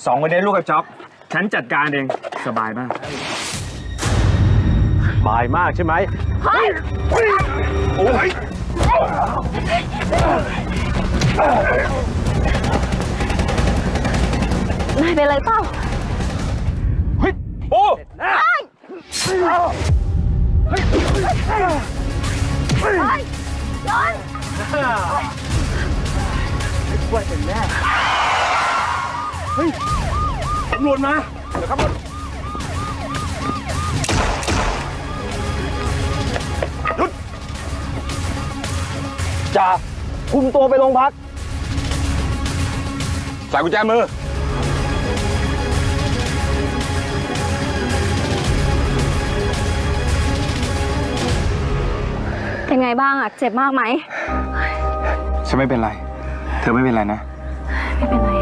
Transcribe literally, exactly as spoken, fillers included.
สองคนนี้ลูกกับจ๊อบฉันจัดการเองสบายมากบายมากใช่ไหมเฮ้ยโอ้ยนายเป็นอะไรเปล่าเฮ้ยโอ้เฮ้ยเฮ้ยโดนไม่ช่วยเป็นแน่เฮ้ยตำรวจมาเดี๋ยวครับหยุดจ่าคุมตัวไปโรงพักใส่กุญแจมือเป็นไงบ้างอ่ะเจ็บมากไหมฉันไม่เป็นไรเธอไม่เป็นไรนะไม่เป็นไร